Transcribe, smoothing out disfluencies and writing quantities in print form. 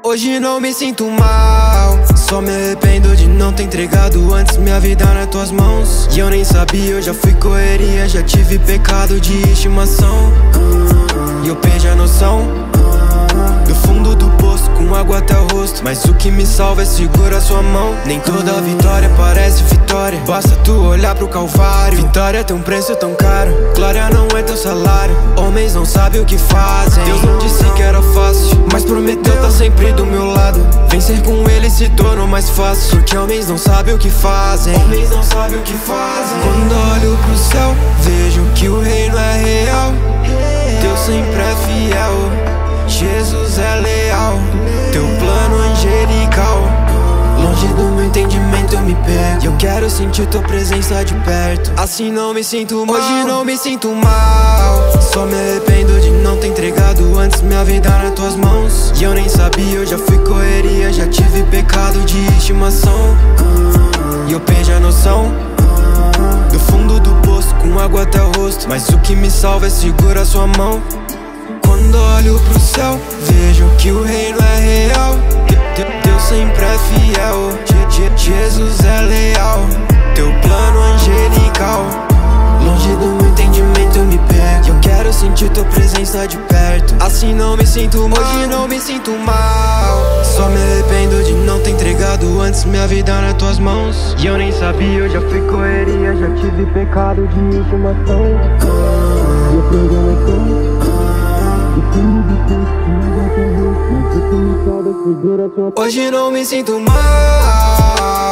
Hoje não me sinto mal, só me arrependo de não ter entregado antes minha vida nas tuas mãos. E eu nem sabia, eu já fui correria, já tive pecado de estimação. E eu perdi a noção do fundo do poço, com água até o rosto. Mas o que me salva é segurar a sua mão. Nem toda vitória parece vitória, basta tu olhar pro calvário. Vitória tem um preço tão caro, glória não é teu salário. Homens não sabem o que fazem, Deus não disse que era fácil, mas prometeu tá sempre do meu lado. Vencer com ele se tornou mais fácil, porque homens não sabem o que fazem. Homens não sabem o que fazem. Quando olho pro céu, vejo que o reino é real. Deus sempre é fiel, Jesus é leal, teu plano angelical. Longe do meu entendimento eu me perco, e eu quero sentir tua presença de perto. Assim não me sinto mal, hoje não me sinto mal, só me arrependo de não ter entregado antes minha vida nas tuas mãos. E eu nem sabia, eu já fui correria, já tive pecado de estimação. E eu perdi a noção do fundo do poço, com água até o rosto. Mas o que me salva é segurar a sua mão. Quando olho pro céu, vejo que o reino é real. Deus sempre é fiel, Jesus é leal, teu plano angelical. Longe do meu entendimento eu me perco, eu quero sentir tua presença de perto. Assim não me sinto mal, hoje não me sinto mal, só me arrependo de não ter entregado antes minha vida nas tuas mãos. E eu nem sabia, eu já fui correria, já tive pecado de estimação. E eu perdi a noção. Hoje não me sinto mal,